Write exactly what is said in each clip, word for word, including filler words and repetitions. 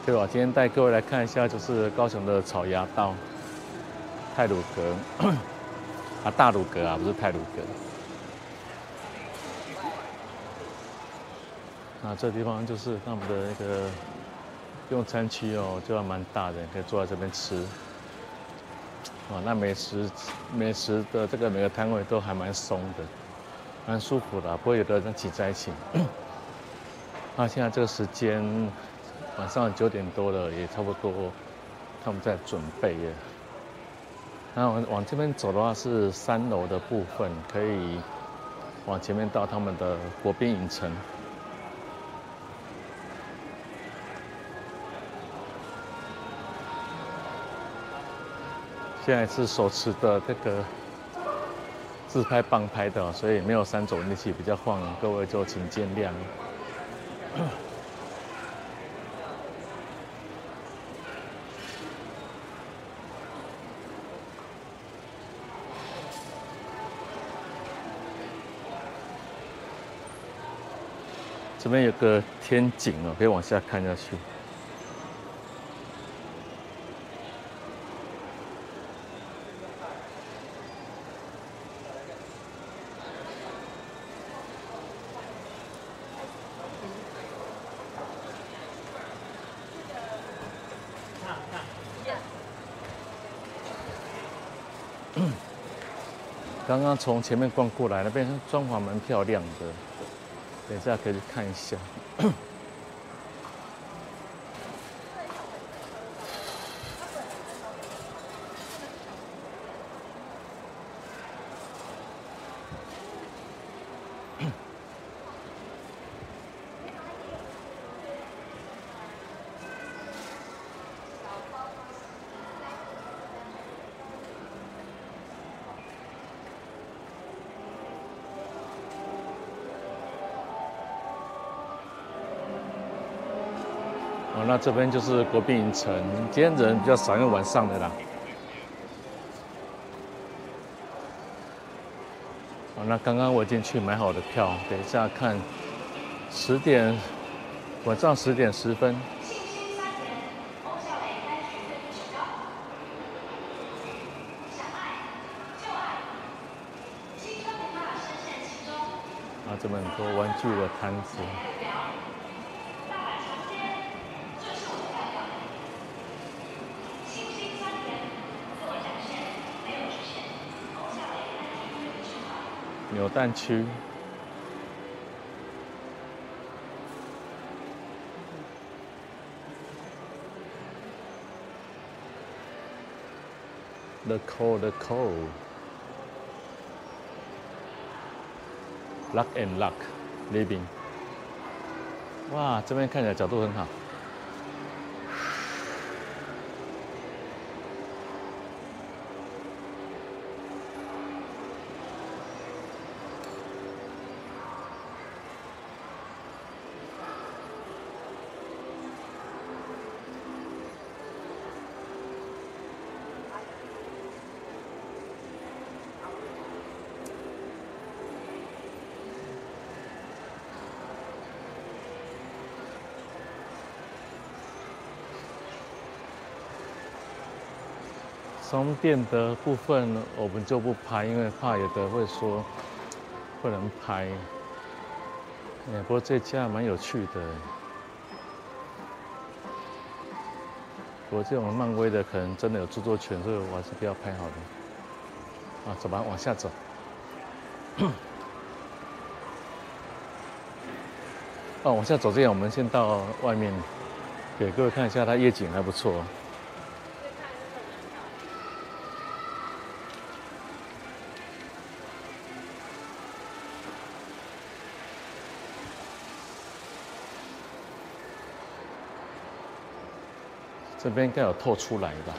对吧？今天带各位来看一下，就是高雄的草衙道、太鲁阁啊，大鲁阁啊，不是太鲁阁。那这地方就是他们的那个用餐区哦，就还蛮大的，可以坐在这边吃。啊，那美食美食的这个每个摊位都还蛮松的，蛮舒服的，不会有的人挤在一起。那现在这个时间晚上九点多了，也差不多，他们在准备了。那往往这边走的话是三楼的部分，可以往前面到他们的国宾影城。现在是手持的这个自拍棒拍的，所以没有三轴那些比较晃，各位就请见谅。这边有个天井哦，可以往下看下去。刚刚从前面逛过来，那边装潢蛮漂亮的，等一下可以去看一下。哦，那这边就是国宾影城，今天人比较少，因为晚上的啦。哦，那刚刚我已经去买好的票，等一下看十点，晚上十点十分。啊，这么很多玩具的摊子。扭蛋区。The Call, The Call. Lock and Lock Living。哇，这边看起来角度很好。商店的部分我们就不拍，因为怕有的会说不能拍。哎，不过这家蛮有趣的。不过这种漫威的可能真的有著作权，所以我还是不要拍好了。啊，走吧，往下走。哦，往下走这样，我们先到外面，给各位看一下，它夜景还不错。这边应该有透出来吧？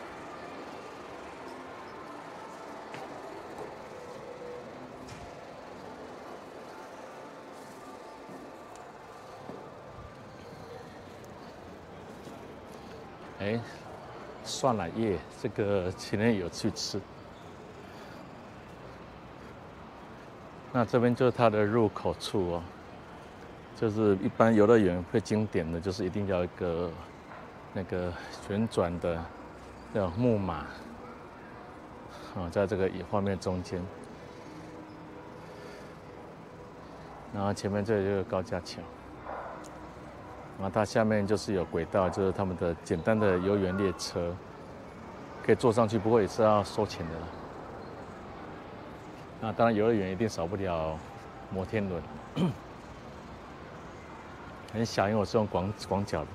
哎，蒜奶叶，这个前天有去吃。那这边就是它的入口处哦，就是一般游乐园会经典的就是一定要一个那个旋转的那种木马，啊，在这个画面中间。然后前面这里就是高架桥，然后它下面就是有轨道，就是他们的简单的游园列车，可以坐上去，不过也是要收钱的啦。那当然，游乐园一定少不了摩天轮，很小，因为我是用广广角的。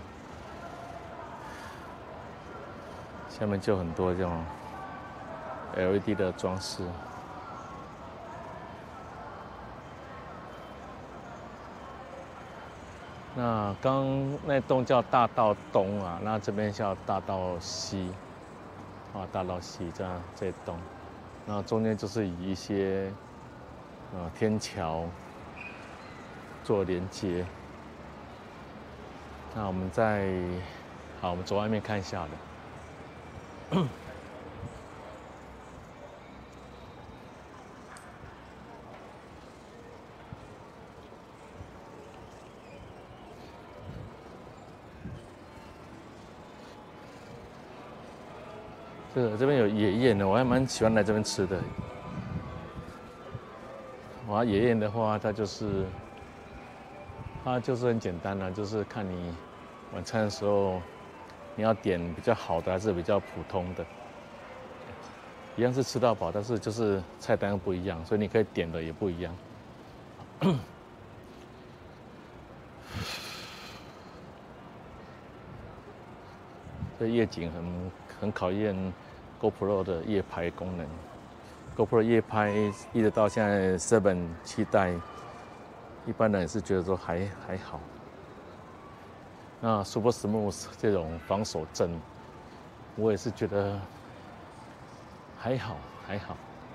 下面就很多这种 L E D 的装饰。那刚那栋叫大道东啊，那这边叫大道西，啊，大道西这样这一栋，那中间就是以一些呃天桥做连接。那我们再好，我们走外面看一下的。这个这边有野宴的，我还蛮喜欢来这边吃的。哇，野宴的话，它就是它就是很简单啦、啊，就是看你晚餐的时候你要点比较好的还是比较普通的，一样是吃到饱，但是就是菜单不一样，所以你可以点的也不一样。这夜景很很考验 GoPro 的夜拍功能。GoPro 夜拍一直到现在 Seven 七代，一般人也是觉得说还还好。那 Super Smooth 这种防守帧，我也是觉得还好还好。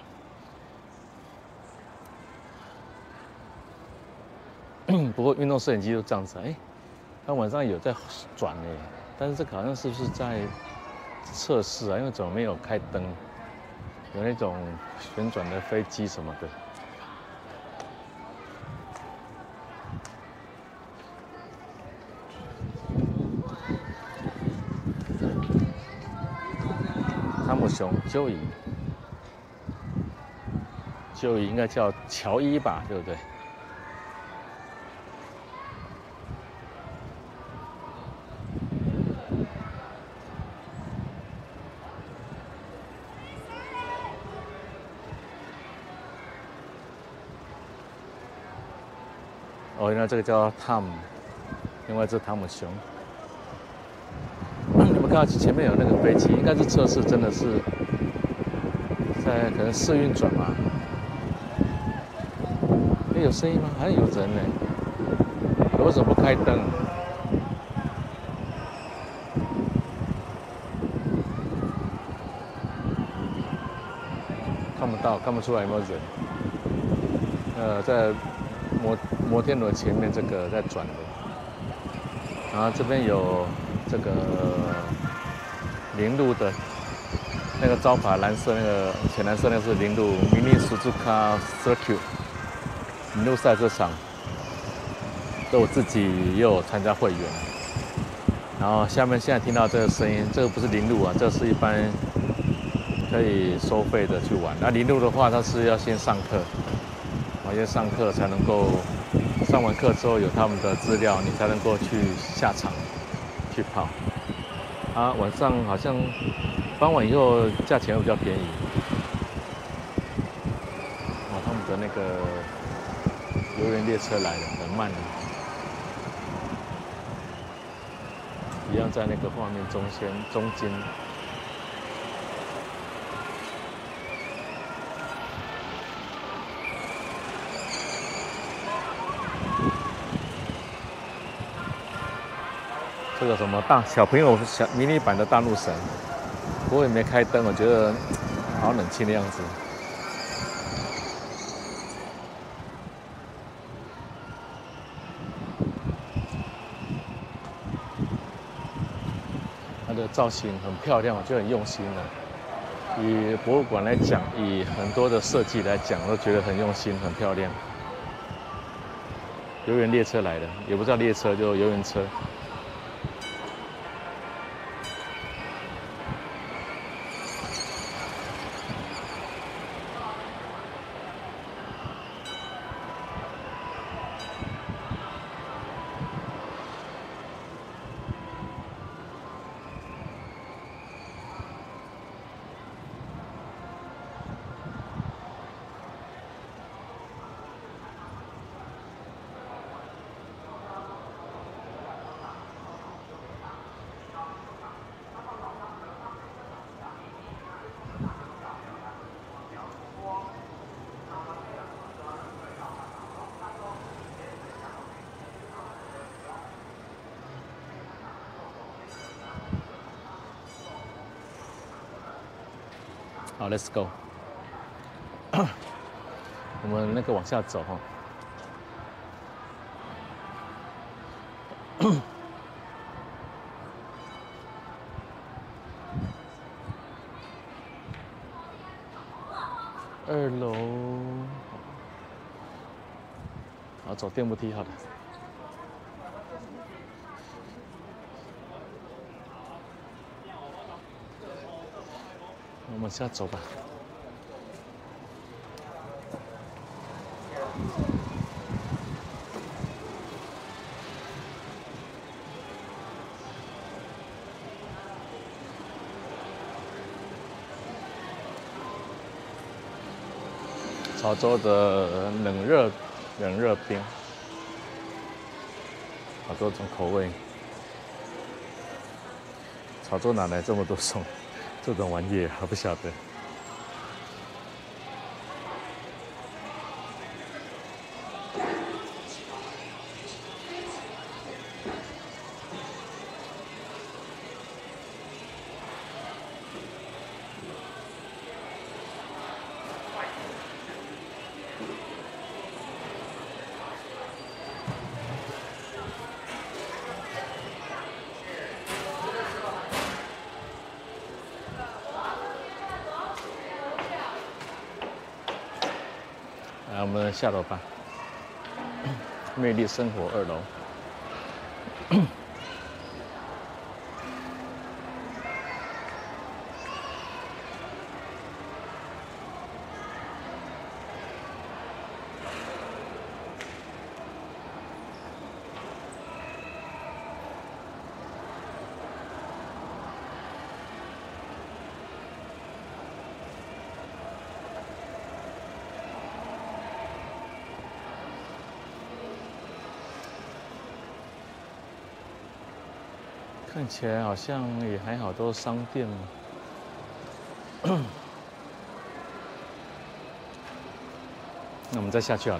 不过运动摄影机就这样子，哎、欸，它晚上有在转哎，但是这个好像是不是在测试啊？因为怎么没有开灯？有那种旋转的飞机什么的。汤姆熊 Joey， Joey 应该叫乔伊吧，对不对？哦，原来这个叫汤姆，另外这汤姆熊。你们看到前面有那个飞机，应该是测试，真的是在可能试运转吧。哎，有声音吗？好像有人呢。为什么不开灯？看不到，看不出来有没有人。呃，在摩摩天轮前面这个在转的，然后这边有这个铃鹿的那个招牌，蓝色那个浅蓝色那个是铃鹿 Mini Suzuka Circuit 铃鹿赛车场，这我自己也有参加会员。然后下面现在听到这个声音，这个不是铃鹿啊，这是一般可以收费的去玩。那铃鹿的话，它是要先上课。先上课才能够，上完课之后有他们的资料，你才能够去下场去跑。啊，晚上好像傍晚以后价钱会比较便宜。哦，他们的那个游园列车来了，很慢的，一样在那个画面中间中间。这个什么大小朋友小迷你版的大怒神，不过也没开灯，我觉得好冷清的样子。它的造型很漂亮，我觉得很用心了。以博物馆来讲，以很多的设计来讲，我都觉得很用心，很漂亮。游园列车来了，也不叫列车，就游园车。 好 ，Let's go。我们那个往下走哈。二楼，好，走电扶梯好了。我们往下走吧。潮州的冷热冷热冰，好多种口味。潮州哪来这么多种这种玩意？还不晓得。来，我们下楼吧。魅力生活二楼。看起来好像也还好，都是商店嘛。那我们再下去好了。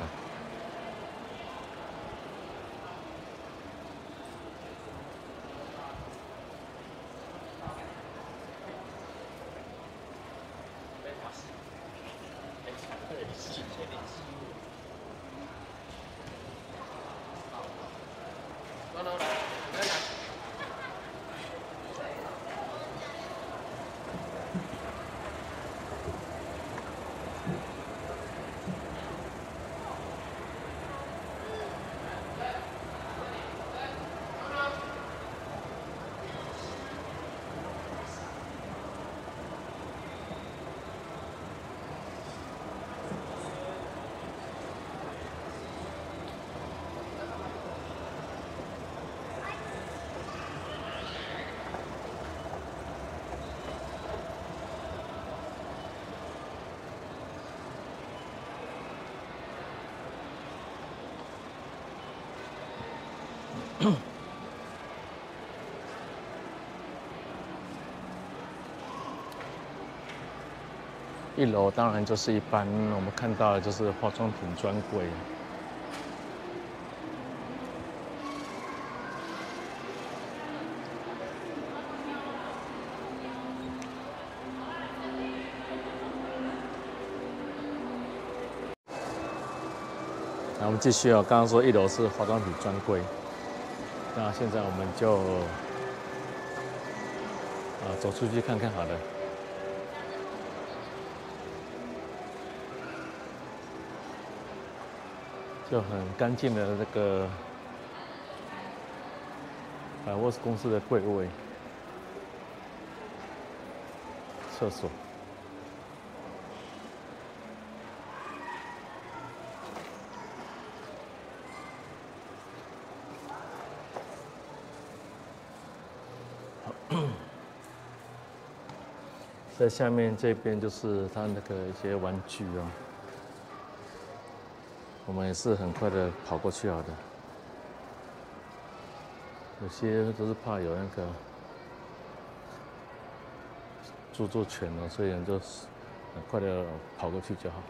一楼当然就是一般我们看到的就是化妆品专柜。那我们继续哦，刚刚说一楼是化妆品专柜，那现在我们就啊走出去看看好了。就很干净的那个百货公司的柜位、厕所。在下面这边就是它那个一些玩具啊。我们也是很快的跑过去好的，有些都是怕有那个著作权哦，所以人就很快的跑过去就好。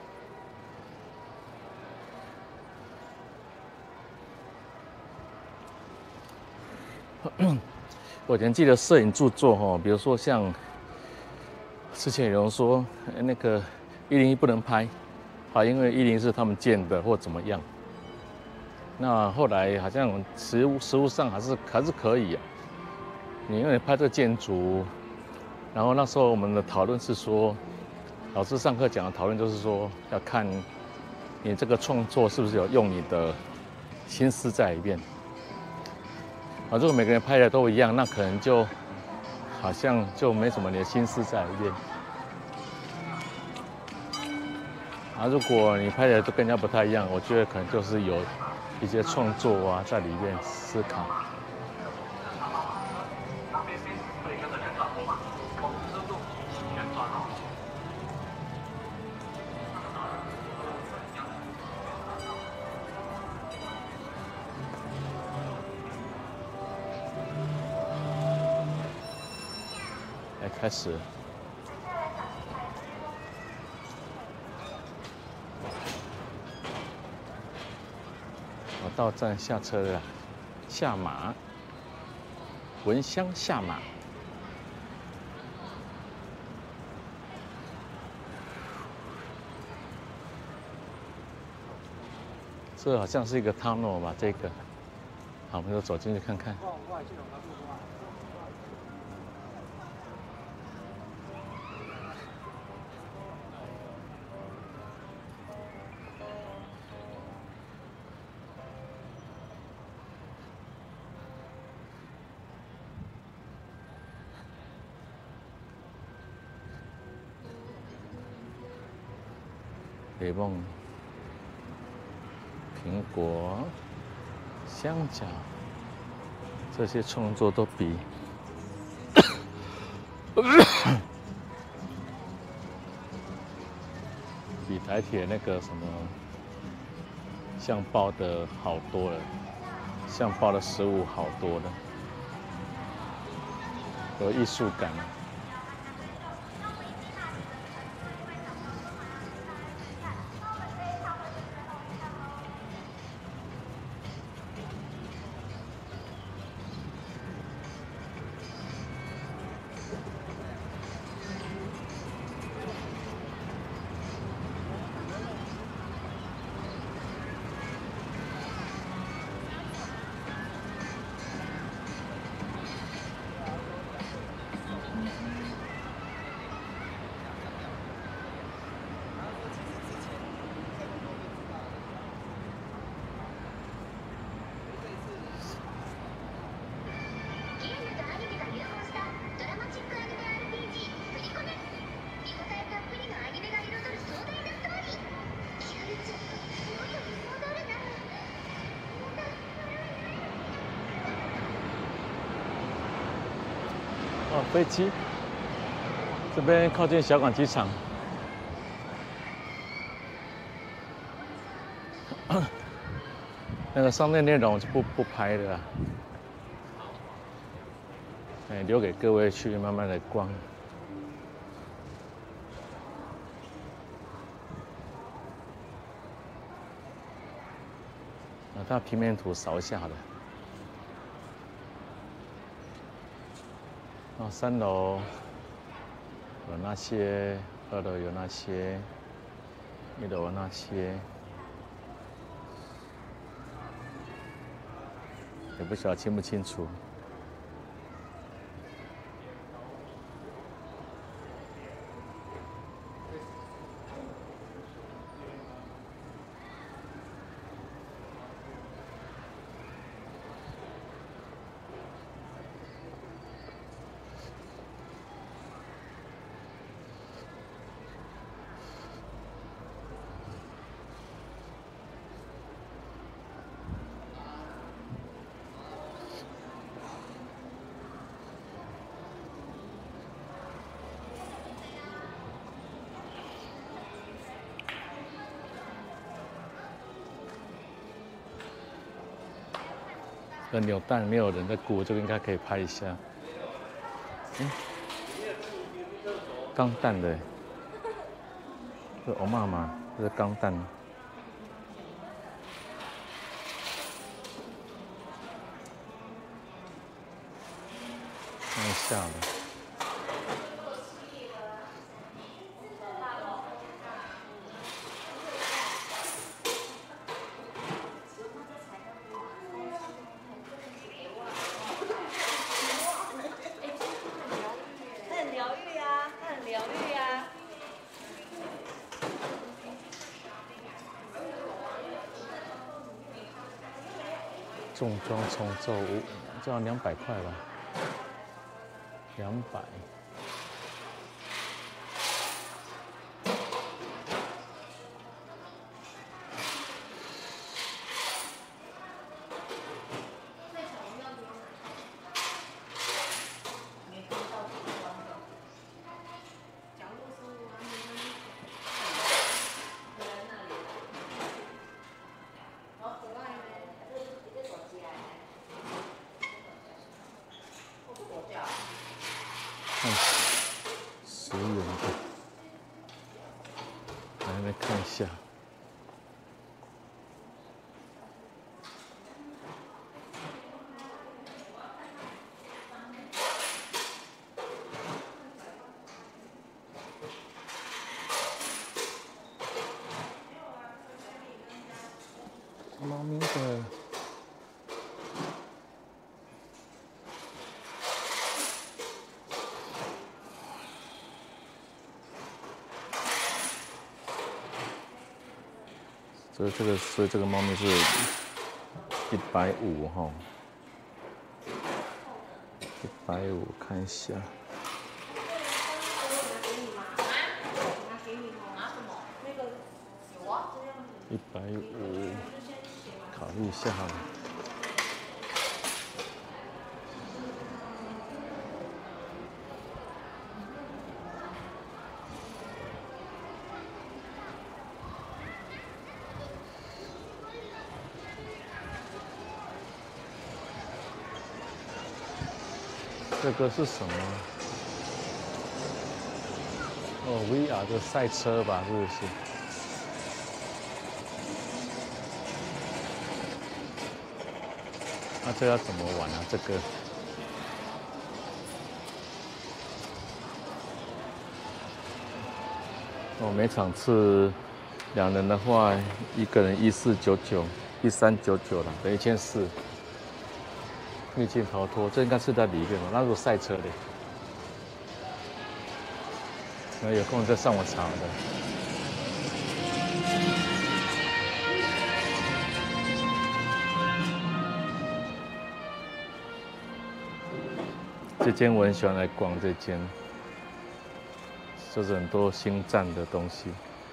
我以前记得摄影著作哈，比如说像之前有人说那个一零一不能拍，啊，因为一零是他们建的或怎么样。那后来好像实物实物上还是还是可以啊。你因为拍这个建筑，然后那时候我们的讨论是说，老师上课讲的讨论就是说，要看你这个创作是不是有用你的心思在里面。啊，如果每个人拍的都一样，那可能就好像就没什么你的心思在里面。啊，如果你拍的都跟人家不太一样，我觉得可能就是有一些创作啊在里面思考。来，开始。我到站下车了，下马。闻香下马。这好像是一个 tunnel 吧？这个，好，我们就走进去看看。雷梦、苹果、香蕉，这些创作都比比台铁那个什么像包的好多了，像包的食物好多了，有艺术感。哦，飞机，这边靠近小港机场。那个商业内容就不不拍了，哎，留给各位去慢慢的逛。啊，它平面图扫一下好了。哦，三楼有那些，二楼有那些，一楼有那些，也不晓得清不清楚。这扭蛋没有人在顾，这个应该可以拍一下。嗯，钢弹的，这欧妈妈，这是钢弹。看一下了。 重装重奏五，这样两百块吧，两百。看十元的，来来看一下。猫咪的。所以这个，所以这个猫咪是一百五哈，一百五，看一下。一百五，考虑一下好了。这个是什么？哦 ，V R 的赛车吧，是不是？那这要怎么玩啊？这个？哦，每场次两人的话，一个人一四九九，一三九九了，等于一千四。秘境逃脱，这应该是在里面吧？那是赛车的。那有空再上网查的。这间我很喜欢来逛，这间就是很多星战的东西。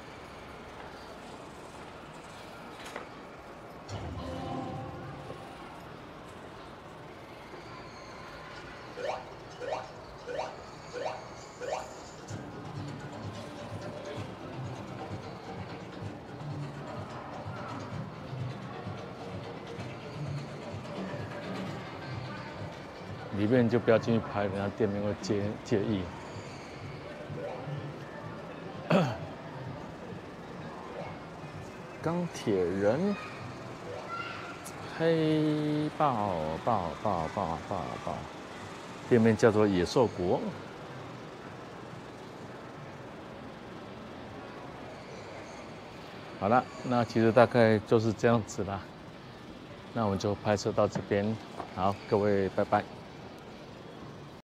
里面就不要进去拍，人家店面会介介意。钢铁人，黑豹豹豹豹豹豹，店面叫做野兽国。好了，那其实大概就是这样子啦。那我们就拍摄到这边，好，各位拜拜。